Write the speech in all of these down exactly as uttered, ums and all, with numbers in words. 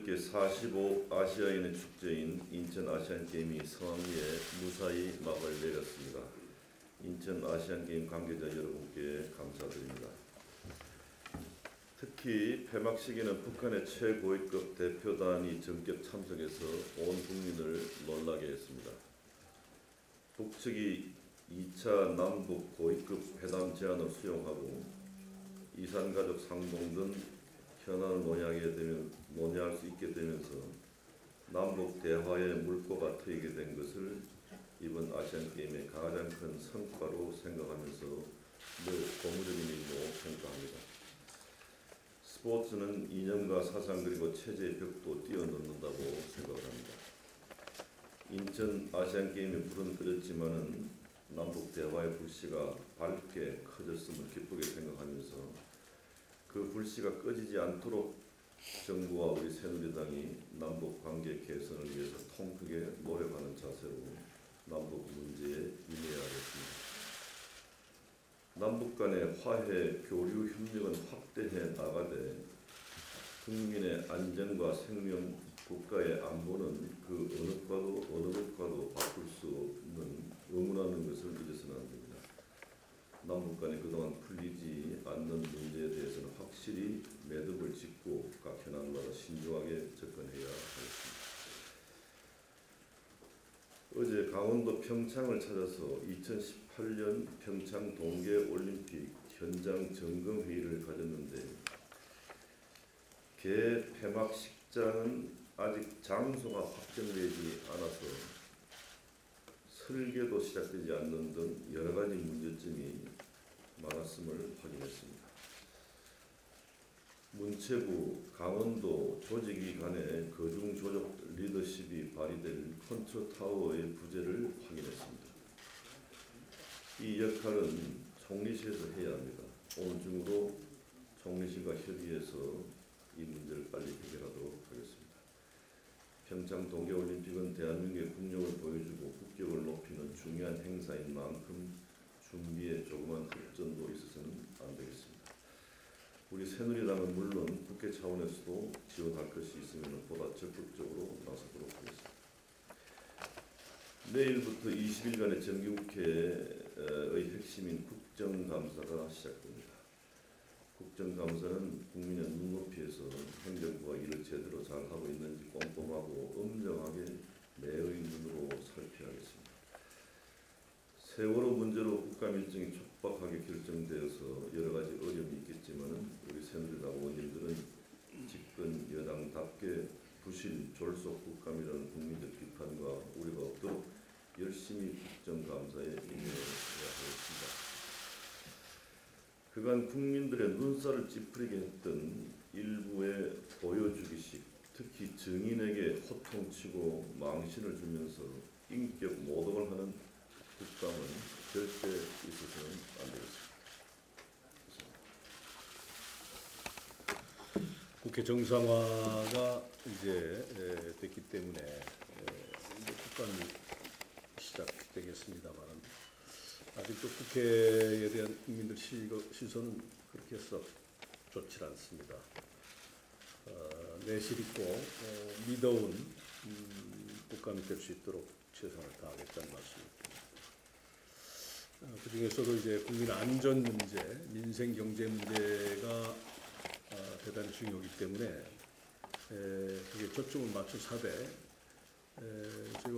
제사십오 아시아인의 축제인 인천 아시안게임이 성황리에 무사히 막을 내렸습니다. 인천 아시안게임 관계자 여러분께 감사드립니다. 특히 폐막식에는 북한의 최고위급 대표단이 전격 참석해서 온 국민을 놀라게 했습니다. 북측이 이 차 남북 고위급 회담 제안을 수용하고 이산가족 상봉 등 현안을 논의하게 되면, 논의할 수 있게 되면서 남북 대화의 물꼬가 트이게 된 것을 이번 아시안게임의 가장 큰 성과로 생각하면서 늘 고무적인 일로 평가합니다. 스포츠는 이념과 사상 그리고 체제의 벽도 뛰어넘는다고 생각합니다. 인천 아시안게임이 불은 꺼졌지만은 남북 대화의 불씨가 밝게 커졌음을 기쁘게 생각하면서 그 불씨가 꺼지지 않도록 정부와 우리 새누리당이 남북 관계 개선을 위해서 통 크게 노력하는 자세로 남북 문제에 임해야겠습니다. 남북 간의 화해, 교류, 협력은 확대해 나가되 국민의 안전과 생명, 국가의 안보는 그 어느 과도 어느 것과도 바꿀 수 없는 의무라는 것을 잊어서는 안 됩니다. 남북 간에 그동안 풀리지 않는 문제에 대해서는 확실히 매듭을 짓고 각 현안마다 신중하게 접근해야 하겠습니다. 어제 강원도 평창을 찾아서 이천십팔 년 평창 동계올림픽 현장 점검 회의를 가졌는데 개 폐막식장은 아직 장소가 확정되지 않아서 설계도 시작되지 않는 등 여러 가지 문제점이 많았음을 확인했습니다. 문체부, 강원도 조직위 간의 거중조적 리더십이 발휘될 컨트롤타워의 부재를 확인했습니다. 이 역할은 총리실에서 해야 합니다. 오늘 중으로 총리실과 협의해서 이 문제를 빨리 해결하도록 하겠습니다. 평창 동계올림픽은 대한민국의 국력을 보여주고 국격을 높이는 중요한 행사인 만큼 준비에 조그만 흡전도 있어서는 안 되겠습니다. 우리 새누리당은 물론 국회 차원에서도 지원할 것이 있으면 보다 적극적으로 나서도록 하겠습니다. 내일부터 이십 일간의 정기국회의 핵심인 국정감사가 시작됩니다. 국정감사는 국민의 눈높이에서 행정부가 일을 제대로 잘하고 있는지 꼼꼼하고 엄정하게 매의 눈으로 살펴야겠습니다. 세월호 문제로 국감 일정이 촉박하게 결정되어서 여러 가지 어려움이 있겠지만 우리 새누리당 의원님들은 집권 여당답게 부실 졸속 국감이라는 국민적 비판과 우려가 없도록 열심히 국정감사에 임해야 하겠습니다. 그간 국민들의 눈살을 찌푸리게 했던 일부의 보여주기식, 특히 증인에게 호통치고 망신을 주면서 인격 모독을 하는 국감은 절대 있어서는 안 되겠습니다. 국회 정상화가 이제 됐기 때문에 이제 국감이 시작되겠습니다만 아직도 국회에 대한 국민들 시선은 그렇게 썩 좋지 않습니다. 어, 내실 있고 어, 미더운 음, 국감이 될 수 있도록 최선을 다하겠다는 말씀입니다. 어, 그 중에서도 이제 국민 안전 문제, 민생 경제 문제가 어, 대단히 중요하기 때문에 에, 그게 초점을 맞춰서 하되 저희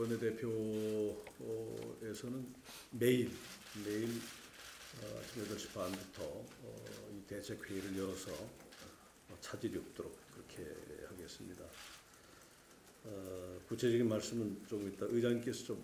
원내대표에서는 매일 매일 아침 여덟 시 반부터 어, 이 대책회의를 열어서 어, 차질이 없도록 그렇게 하겠습니다. 어, 구체적인 말씀은 조금 이따 의장님께서 좀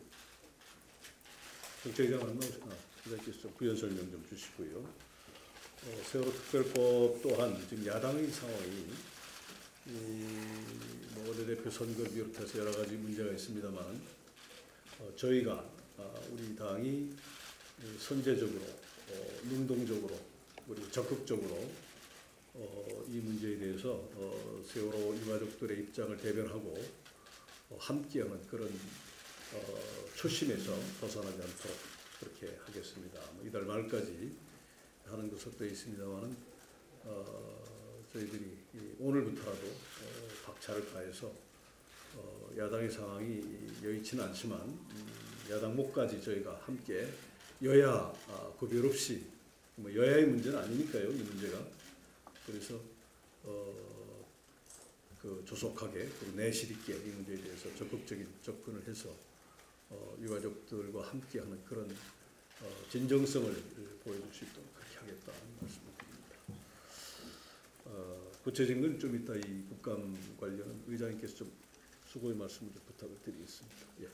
정책의장 안 나오시나? 의장님께서 좀 부연 설명 좀 주시고요. 어, 세월호 특별법 또한 지금 야당의 상황이 이, 뭐 원내대표 선거를 비롯해서 여러 가지 문제가 있습니다만 어, 저희가 아, 우리 당이 선제적으로, 어, 능동적으로, 그리고 적극적으로 어, 이 문제에 대해서 어, 세월호 유가족들의 입장을 대변하고 어, 함께하는 그런 어, 초심에서 벗어나지 않도록 그렇게 하겠습니다. 뭐 이달 말까지 하는 것으로 되어 있습니다만 어, 저희들이 이 오늘부터라도 어, 박차를 가해서 어, 야당의 상황이 여의치는 않지만 음, 야당 목까지 저희가 함께 여야 아, 구별 없이 뭐 여야의 문제는 아니니까요, 이 문제가. 그래서 어, 그 조속하게 그리고 내실 있게 이 문제에 대해서 적극적인 접근을 해서 어, 유가족들과 함께하는 그런 어, 진정성을 보여줄 수 있도록 그렇게 하겠다는 말씀을 드립니다. 어, 구체적인 건 좀 이따 이 국감 관련 의장님께서 좀 수고의 말씀을 좀 부탁을 드리겠습니다. 예.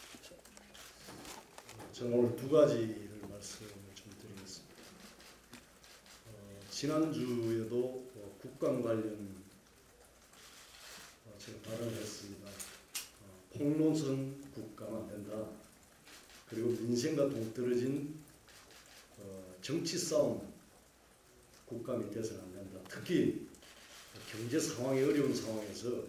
저는 오늘 두 가지를 말씀을 좀 드리겠습니다. 어, 지난주에도 어, 국감 관련 어, 제가 발언을 했습니다. 어, 폭로선 국가는 안 된다. 그리고 민생과 동떨어진 어, 정치 싸움 국감이 돼서는 안 된다. 특히 경제 상황이 어려운 상황에서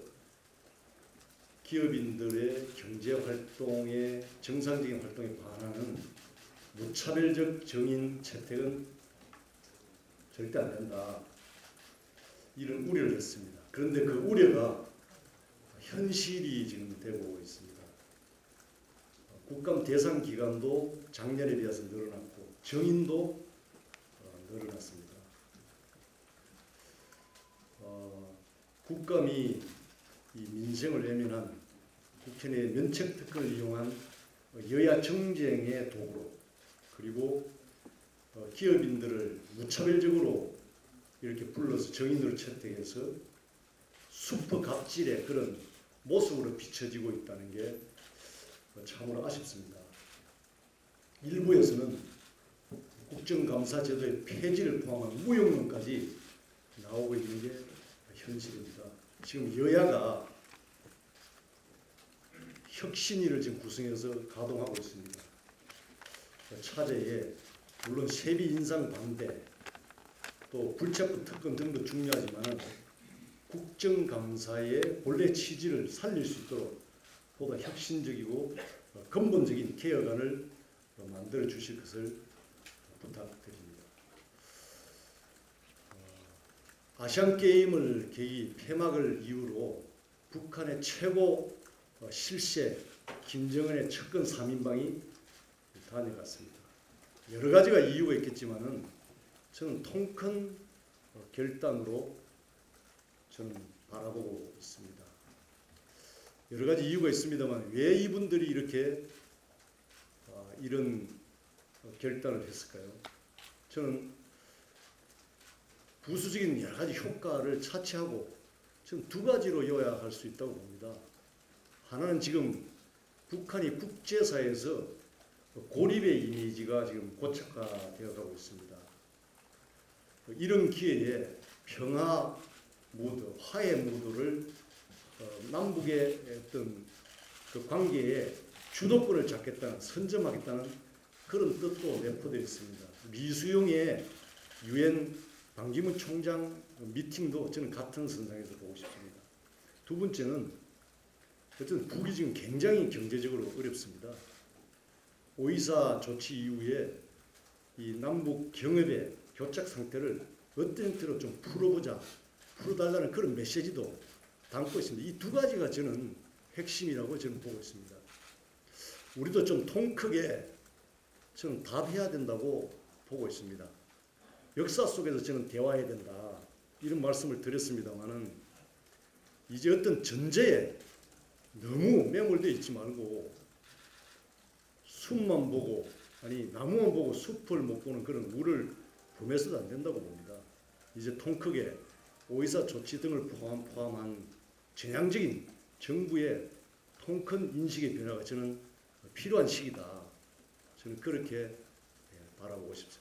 기업인들의 경제 활동에 정상적인 활동에 반하는 무차별적 정인 채택은 절대 안 된다. 이런 우려를 했습니다. 그런데 그 우려가 현실이 지금 되고 있습니다. 국감 대상 기간도 작년에 비해서 늘어났고 정인도 늘어났습니다. 어, 국감이 이 민생을 외면한 국회 내 면책특권을 이용한 여야 정쟁의 도구로 그리고 기업인들을 무차별적으로 이렇게 불러서 정인으로 채택해서 슈퍼 갑질의 그런 모습으로 비춰지고 있다는 게 참으로 아쉽습니다. 일부에서는 국정감사 제도의 폐지를 포함한 무용론까지 나오고 있는 게 현실입니다. 지금 여야가 혁신위를 지금 구성해서 가동하고 있습니다. 차제에 물론 세비 인상 반대, 또 불체포 특권 등도 중요하지만 국정감사의 본래 취지를 살릴 수 있도록 보다 혁신적이고 근본적인 개혁안을 만들어 주실 것을 부탁드립니다. 아시안 게임을 계기 폐막을 이유로 북한의 최고 실세 김정은의 측근 삼 인방이 다녀갔습니다. 여러 가지가 이유가 있겠지만은 저는 통큰 결단으로 저는 바라보고 있습니다. 여러 가지 이유가 있습니다만 왜 이분들이 이렇게 이런 결단을 했을까요? 저는 부수적인 여러 가지 효과를 차치하고 저는 두 가지로 요약할 수 있다고 봅니다. 하나는 지금 북한이 국제사회에서 고립의 이미지가 지금 고착화되어 가고 있습니다. 이런 기회에 평화 무드, 화해 무드를 남북의 어떤 그 관계에 주도권을 잡겠다는, 선점하겠다는 그런 뜻도 내포되어 있습니다. 미수용의 유엔 반기문 총장 미팅도 저는 같은 선상에서 보고 싶습니다. 두 번째는 어쨌든 북이 지금 굉장히 경제적으로 어렵습니다. 오이사 조치 이후에 이 남북 경협의 교착 상태를 어떤 형태로 좀 풀어보자, 풀어달라는 그런 메시지도 담고 있습니다. 이 두 가지가 저는 핵심이라고 저는 보고 있습니다. 우리도 좀 통 크게 저는 답해야 된다고 보고 있습니다. 역사 속에서 저는 대화해야 된다 이런 말씀을 드렸습니다만은 이제 어떤 전제에 너무 매몰되어 있지 말고 숲만 보고 아니 나무만 보고 숲을 못 보는 그런 우를 범해서도 안 된다고 봅니다. 이제 통 크게 오이사 조치 등을 포함, 포함한 전향적인 정부의 통 큰 인식의 변화가 저는 필요한 시기다. 저는 그렇게 바라보고 싶습니다.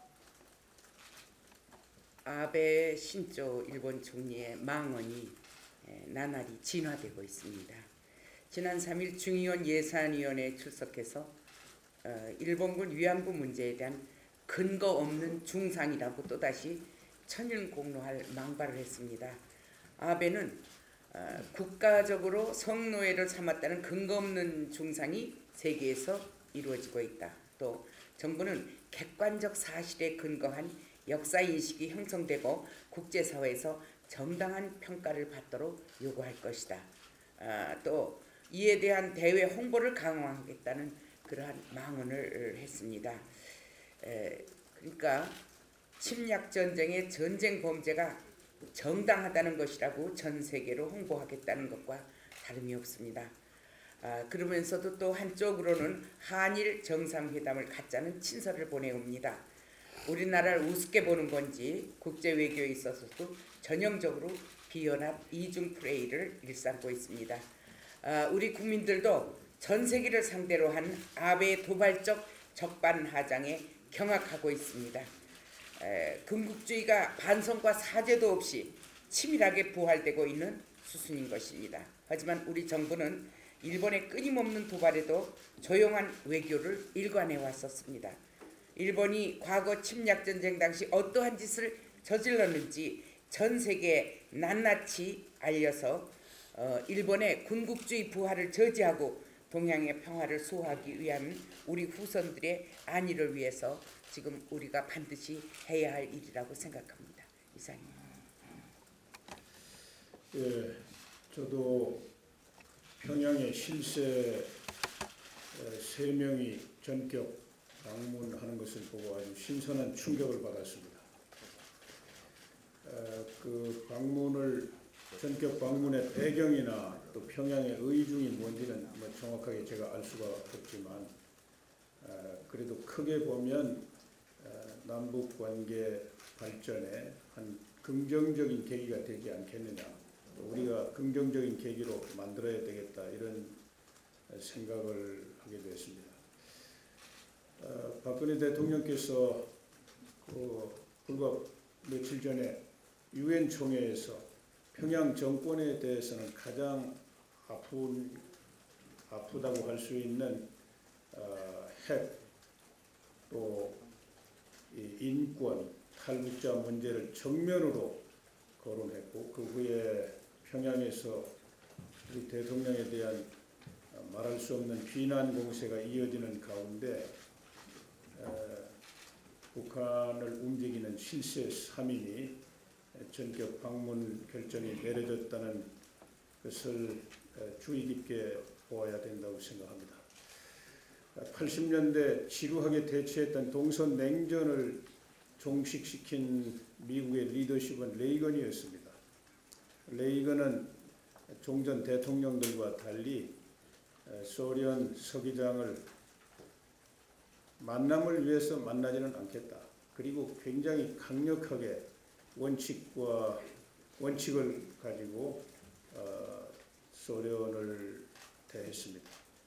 아베 신조 일본 총리의 망언이 나날이 진화되고 있습니다. 지난 삼 일 중의원 예산위원회에 출석해서 일본군 위안부 문제에 대한 근거 없는 중상이라고 또다시 천일공노할 망발을 했습니다. 아베는 국가적으로 성노예를 삼았다는 근거 없는 중상이 세계에서 이루어지고 있다. 또 정부는 객관적 사실에 근거한 역사 인식이 형성되고 국제사회에서 정당한 평가를 받도록 요구할 것이다. 아, 또 이에 대한 대외 홍보를 강화하겠다는 그러한 망언을 했습니다. 에, 그러니까 침략 전쟁의 전쟁 범죄가 정당하다는 것이라고 전 세계로 홍보하겠다는 것과 다름이 없습니다. 아, 그러면서도 또 한쪽으로는 한일 정상회담을 갖자는 친서를 보내옵니다. 우리나라를 우습게 보는 건지 국제 외교에 있어서도 전형적으로 비연합 이중 플레이를 일삼고 있습니다. 아, 우리 국민들도 전 세계를 상대로 한 아베의 도발적 적반하장에 경악하고 있습니다. 에, 군국주의가 반성과 사죄도 없이 치밀하게 부활되고 있는 수순인 것입니다. 하지만 우리 정부는 일본의 끊임없는 도발에도 조용한 외교를 일관해 왔었습니다. 일본이 과거 침략전쟁 당시 어떠한 짓을 저질렀는지 전 세계에 낱낱이 알려서 어, 일본의 군국주의 부활을 저지하고 동양의 평화를 수호하기 위한 우리 후손들의 안위를 위해서 지금 우리가 반드시 해야 할 일이라고 생각합니다. 이상입니다. 예, 저도 평양에 실세 세 명이 전격 방문하는 것을 보고 아주 신선한 충격을 받았습니다. 어, 그 방문을 전격 방문의 배경이나 또 평양의 의중이 뭔지는 뭐 정확하게 제가 알 수가 없지만 어, 그래도 크게 보면 어, 남북 관계 발전에 한 긍정적인 계기가 되지 않겠느냐, 또 우리가 긍정적인 계기로 만들어야 되겠다, 이런 생각을 하게 됐습니다. 어, 박근혜 대통령께서 그 불과 며칠 전에 유엔 총회에서 평양 정권에 대해서는 가장 아픈, 아프다고 할 수 있는 어, 핵, 또 이 인권, 탈북자 문제를 정면으로 거론했고, 그 후에 평양에서 우리 대통령에 대한 말할 수 없는 비난 공세가 이어지는 가운데 어, 북한을 움직이는 실세 삼 인이 전격 방문 결정이 내려졌다는 것을 주의 깊게 보아야 된다고 생각합니다. 팔십 년대 지루하게 대치했던 동서 냉전을 종식시킨 미국의 리더십은 레이건이었습니다. 레이건은 종전 대통령들과 달리 소련 서기장을 만남을 위해서 만나지는 않겠다, 그리고 굉장히 강력하게 원칙과 원칙을 가지고 어, 소련을 대했습니다.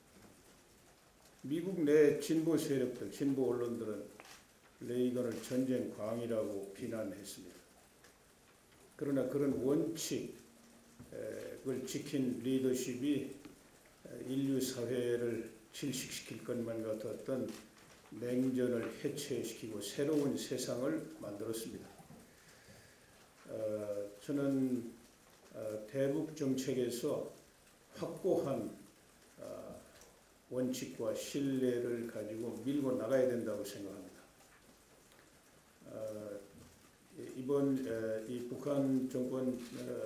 미국 내 진보 세력들, 진보 언론들은 레이건을 전쟁 광이라고 비난했습니다. 그러나 그런 원칙을 지킨 리더십이 인류 사회를 질식시킬 것만 같았던 냉전을 해체시키고 새로운 세상을 만들었습니다. 어, 저는 어, 대북 정책에서 확고한 어, 원칙과 신뢰를 가지고 밀고 나가야 된다고 생각합니다. 어, 이번 에, 이 북한 정권을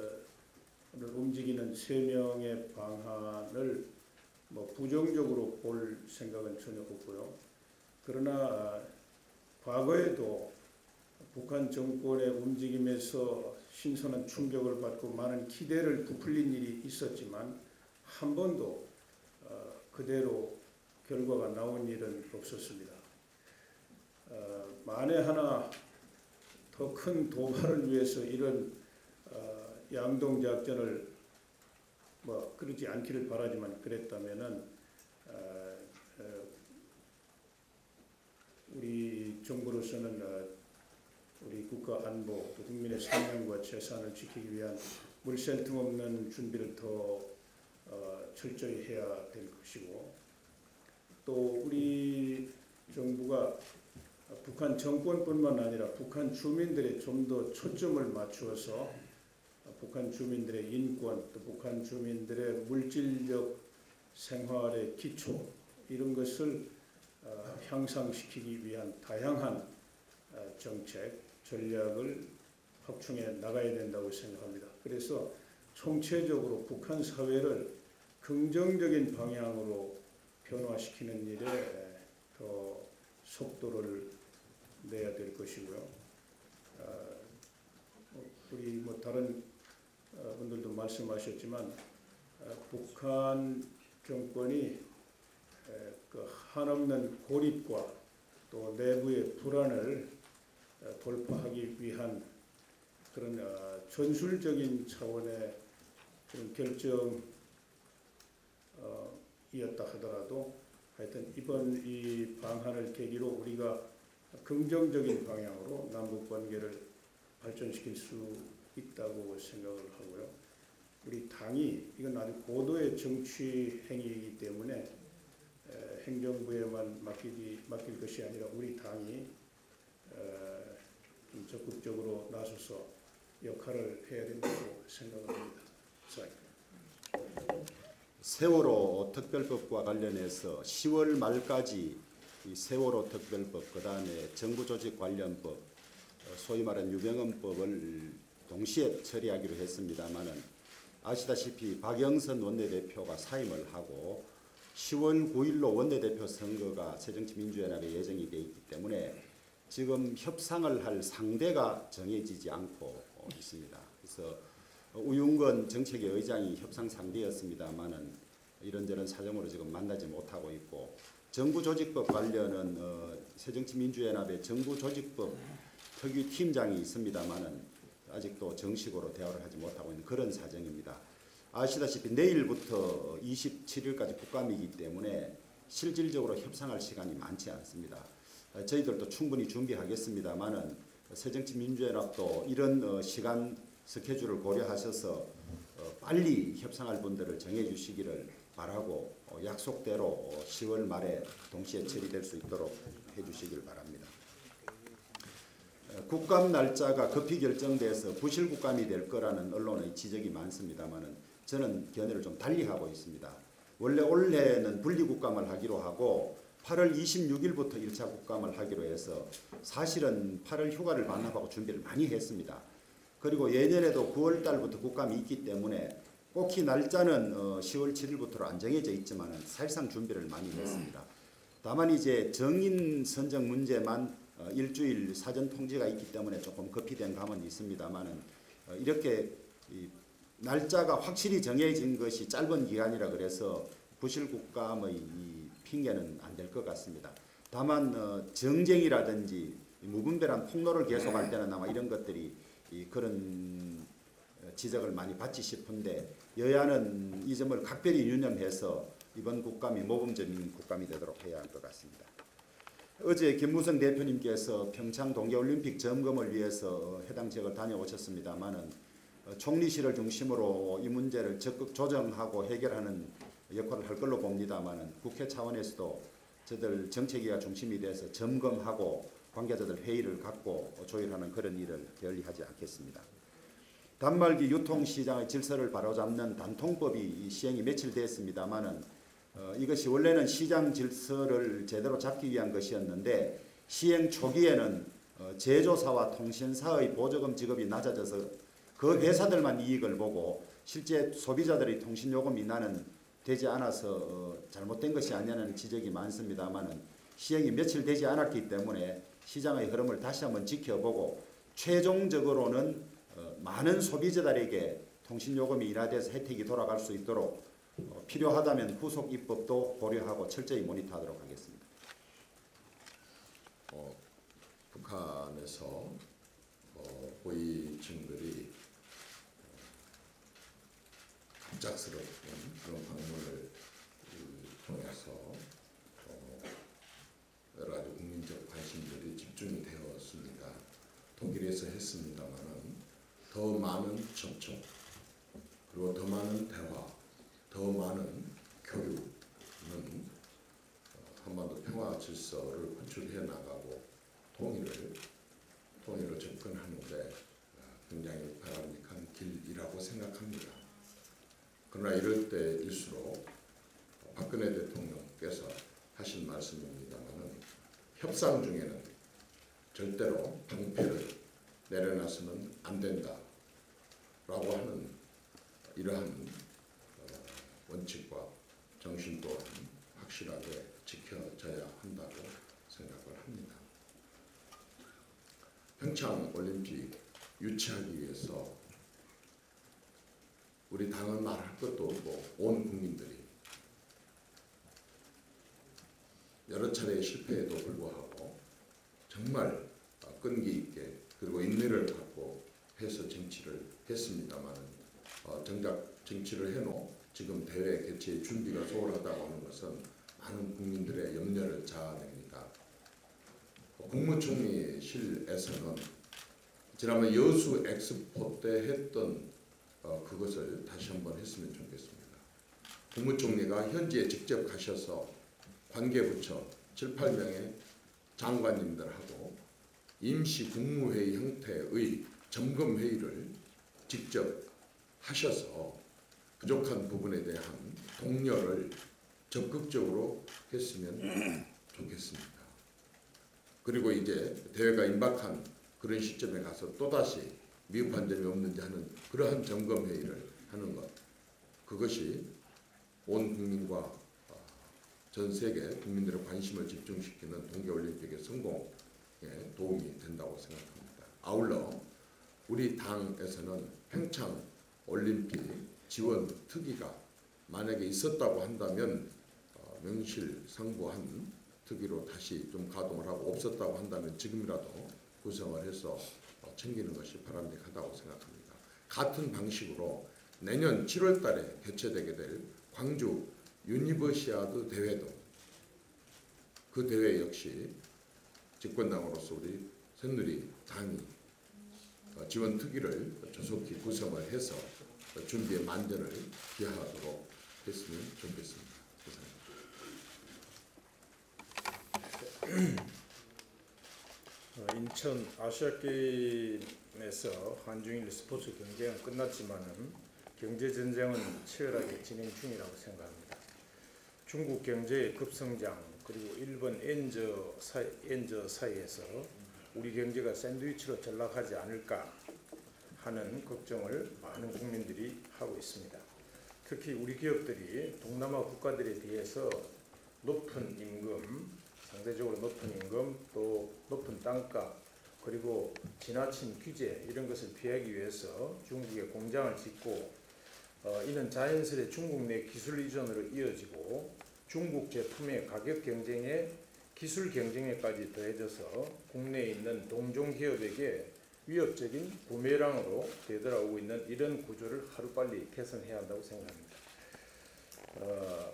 움직이는 세 명의 방한을 뭐 부정적으로 볼 생각은 전혀 없고요. 그러나 과거에도 북한 정권의 움직임에서 신선한 충격을 받고 많은 기대를 부풀린 일이 있었지만 한 번도 어, 그대로 결과가 나온 일은 없었습니다. 어, 만에 하나 더 큰 도발을 위해서 이런 어, 양동작전을 뭐 그러지 않기를 바라지만 그랬다면은 어, 어, 우리 정부로서는 어, 우리 국가 안보, 또 국민의 생명과 재산을 지키기 위한 물샐 틈 없는 준비를 더 어, 철저히 해야 될 것이고, 또 우리 정부가 북한 정권뿐만 아니라 북한 주민들의 좀 더 초점을 맞추어서 북한 주민들의 인권, 또 북한 주민들의 물질적 생활의 기초, 이런 것을 어, 향상시키기 위한 다양한 어, 정책, 전략을 확충해 나가야 된다고 생각합니다. 그래서 총체적으로 북한 사회를 긍정적인 방향으로 변화시키는 일에 더 속도를 내야 될 것이고요. 우리 뭐 다른 분들도 말씀하셨지만 북한 정권이 그 한없는 고립과 또 내부의 불안을 돌파하기 위한 그런 전술적인 차원의 그런 결정이었다 하더라도 하여튼 이번 이 방한을 계기로 우리가 긍정적인 방향으로 남북 관계를 발전시킬 수 있다고 생각을 하고요. 우리 당이 이건 아주 고도의 정치 행위이기 때문에 행정부에만 맡기기, 맡길 것이 아니라 우리 당이 좀 적극적으로 나서서 역할을 해야 된다고 생각합니다. 세월호 특별법과 관련해서 시월 말까지 이 세월호 특별법, 그 다음에 정부조직관련법, 소위 말하는 유병헌법을 동시에 처리하기로 했습니다마는 아시다시피 박영선 원내대표가 사임을 하고 시월 구일로 원내대표 선거가 새정치민주연합에 예정이 되어 있기 때문에 지금 협상을 할 상대가 정해지지 않고 있습니다. 그래서 우윤건 정책위 의장이 협상 상대였습니다마는 이런저런 사정으로 지금 만나지 못하고 있고, 정부조직법 관련은 어, 새정치민주연합의 정부조직법 특위팀장이 있습니다마는 아직도 정식으로 대화를 하지 못하고 있는 그런 사정입니다. 아시다시피 내일부터 이십칠일까지 국감이기 때문에 실질적으로 협상할 시간이 많지 않습니다. 저희들도 충분히 준비하겠습니다마는 새정치민주연합도 이런 어, 시간 스케줄을 고려하셔서 어, 빨리 협상할 분들을 정해 주시기를 바라고 어, 약속대로 어, 시월 말에 동시에 처리될 수 있도록 해 주시길 바랍니다. 어, 국감 날짜가 급히 결정돼서 부실 국감이 될 거라는 언론의 지적이 많습니다마는 저는 견해를 좀 달리하고 있습니다. 원래 올해는 분리국감을 하기로 하고 팔월 이십육일부터 일 차 국감을 하기로 해서 사실은 팔월 휴가를 반납하고 준비를 많이 했습니다. 그리고 예년에도 구월 달부터 국감이 있기 때문에 꼭히 날짜는 어 시월 칠일부터로 안 정해져 있지만 사실상 준비를 많이 했습니다. 다만 이제 정인 선정 문제만 어 일주일 사전 통지가 있기 때문에 조금 급히 된 감은 있습니다만은 어 이렇게 이 날짜가 확실히 정해진 것이 짧은 기간이라 그래서 부실 국감의 이 핑계는 안 될 것 같습니다. 다만 어 정쟁이라든지 무분별한 폭로를 계속할 때는 아마 이런 것들이 이 그런 지적을 많이 받지 싶은데 여야는 이 점을 각별히 유념해서 이번 국감이 모범적인 국감이 되도록 해야 할 것 같습니다. 어제 김무성 대표님께서 평창 동계올림픽 점검을 위해서 해당 지역을 다녀오셨습니다마는 총리실을 중심으로 이 문제를 적극 조정하고 해결하는 역할을 할 걸로 봅니다마는 국회 차원에서도 저들 정책위가 중심이 돼서 점검하고 관계자들 회의를 갖고 조율하는 그런 일을 게을리하지 않겠습니다. 단말기 유통시장의 질서를 바로잡는 단통법이 시행이 며칠 됐습니다마는 어, 이것이 원래는 시장 질서를 제대로 잡기 위한 것이었는데 시행 초기에는 어, 제조사와 통신사의 보조금 지급이 낮아져서 그 회사들만 이익을 보고 실제 소비자들의 통신요금이 나는 되지 않아서 어, 잘못된 것이 아니냐는 지적이 많습니다마는 시행이 며칠 되지 않았기 때문에 시장의 흐름을 다시 한번 지켜보고 최종적으로는 어, 많은 소비자들에게 통신요금이 인하돼서 혜택이 돌아갈 수 있도록 어, 필요하다면 후속 입법도 고려하고 철저히 모니터하도록 하겠습니다. 어, 북한에서 어, 고위층들이 갑작스러운 그런 방문을 통해서 어, 여러 가지 국민적 관심들이 집중이 되었습니다. 독일에서 했습니다만은 더 많은 접촉, 그리고 더 많은 대화, 더 많은 교류는 한반도 평화 질서를 구축해 나가고 통일을 통일로 접근하는데 굉장히 바람직한 길이라고 생각합니다. 그러나 이럴 때일수록 박근혜 대통령께서 하신 말씀입니다만은 협상 중에는 절대로 방패를 내려놔서는 안 된다라고 하는 이러한 원칙과 정신 또한 확실하게 지켜져야 한다고 생각을 합니다. 평창 올림픽 유치하기 위해서 우리 당은 말할 것도 없고 온 국민들이 여러 차례 실패에도 불구하고 정말 끈기 있게 그리고 인내를 갖고 해서 정치를 했습니다만 어, 정작 정치를 해놓고 지금 대회 개최 준비가 소홀하다고 하는 것은 많은 국민들의 염려를 자아냅니다. 국무총리실에서는 지난번 여수 엑스포 때 했던 어, 그것을 다시 한번 했으면 좋겠습니다. 국무총리가 현지에 직접 가셔서 관계부처 칠, 팔 명의 장관님들하고 임시 국무회의 형태의 점검회의를 직접 하셔서 부족한 부분에 대한 독려를 적극적으로 했으면 좋겠습니다. 그리고 이제 대회가 임박한 그런 시점에 가서 또다시 미흡한 점이 없는지 하는 그러한 점검회의를 하는 것, 그것이 온 국민과 전 세계 국민들의 관심을 집중시키는 동계올림픽의 성공에 도움이 된다고 생각합니다. 아울러 우리 당에서는 평창 올림픽 지원 특위가 만약에 있었다고 한다면 어, 명실상부한 특위로 다시 좀 가동을 하고 없었다고 한다면 지금이라도 구성을 해서 어, 챙기는 것이 바람직하다고 생각합니다. 같은 방식으로 내년 칠월 달에 개최되게 될 광주 유니버시아드 대회도 그 대회 역시 집권당으로서 우리 새누리당이 어, 지원 특위를 조속히 구성을 해서 준비에 만전을 기하도록 했으면 좋겠습니다. 어, 인천 아시아게임에서 한중일 스포츠 경쟁은 끝났지만은 경제 전쟁은 치열하게 진행 중이라고 생각합니다. 중국 경제의 급성장 그리고 일본 엔저 사이, 엔저 사이에서 우리 경제가 샌드위치로 전락하지 않을까 하는 걱정을 많은 국민들이 하고 있습니다. 특히 우리 기업들이 동남아 국가들에 비해서 높은 임금, 상대적으로 높은 임금, 또 높은 단가, 그리고 지나친 규제 이런 것을 피하기 위해서 중국에 공장을 짓고 어, 이는 자연스레 중국 내 기술 이전으로 이어지고 중국 제품의 가격 경쟁에 기술 경쟁에까지 더해져서 국내에 있는 동종 기업에게 위협적인 부메랑으로 되돌아오고 있는 이런 구조를 하루빨리 개선해야 한다고 생각합니다. 어,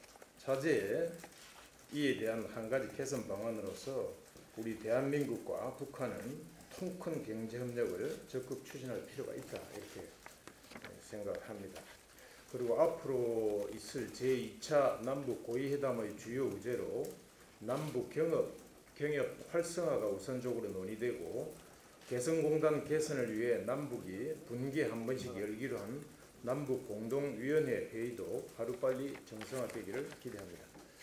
차제에 이에 대한 한 가지 개선 방안으로서 우리 대한민국과 북한은 통큰 경제협력을 적극 추진할 필요가 있다 이렇게 생각합니다. 그리고 앞으로 있을 제이 차 남북 고위회담의 주요 의제로 남북 경협, 경협 활성화가 우선적으로 논의되고 개성공단 개선을 위해 남북이 분기에 한 번씩 열기로 한 남북 공동위원회 회의도 하루빨리 정상화되기를 기대합니다.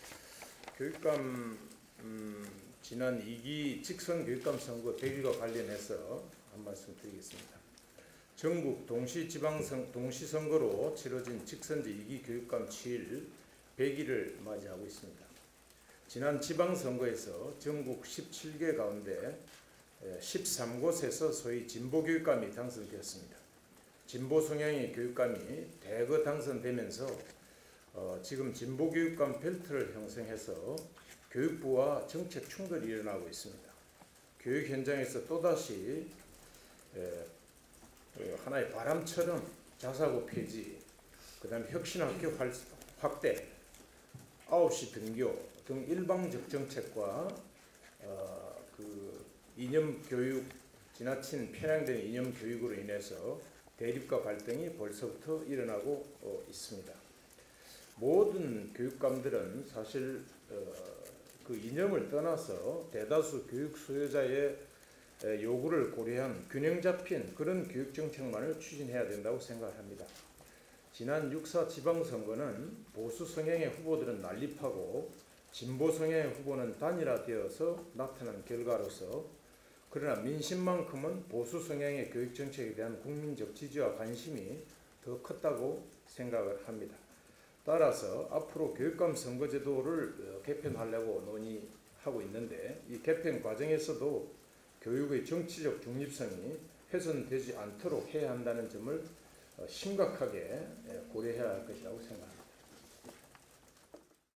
교육감 음, 지난 이 기 직선 교육감 선거 백 일과 관련해서 한 말씀 드리겠습니다. 전국 동시지방선, 동시선거로 치러진 직선제 이 기 교육감 취일 백 일을 맞이하고 있습니다. 지난 지방선거에서 전국 십칠 개 가운데 십삼 곳에서 소위 진보교육감이 당선되었습니다. 진보 성향의 교육감이 대거 당선되면서 어, 지금 진보교육감 벨트를 형성해서 교육부와 정책 충돌이 일어나고 있습니다. 교육 현장에서 또다시 에, 하나의 바람처럼 자사고 폐지, 그 다음에 혁신학교 확대, 아홉 시 등교 등 일방적 정책과 어, 그 이념 교육, 지나친 편향된 이념 교육으로 인해서 대립과 갈등이 벌써부터 일어나고 어, 있습니다. 모든 교육감들은 사실 어, 그 이념을 떠나서 대다수 교육 수요자의 요구를 고려한 균형 잡힌 그런 교육 정책만을 추진해야 된다고 생각합니다. 지난 육 사 지방선거는 보수 성향의 후보들은 난립하고 진보 성향의 후보는 단일화되어서 나타난 결과로서 그러나 민심만큼은 보수 성향의 교육 정책에 대한 국민적 지지와 관심이 더 컸다고 생각을 합니다. 따라서 앞으로 교육감 선거제도를 개편하려고 논의하고 있는데 이 개편 과정에서도 교육의 정치적 중립성이 훼손되지 않도록 해야 한다는 점을 심각하게 고려해야 할 것이라고 생각합니다.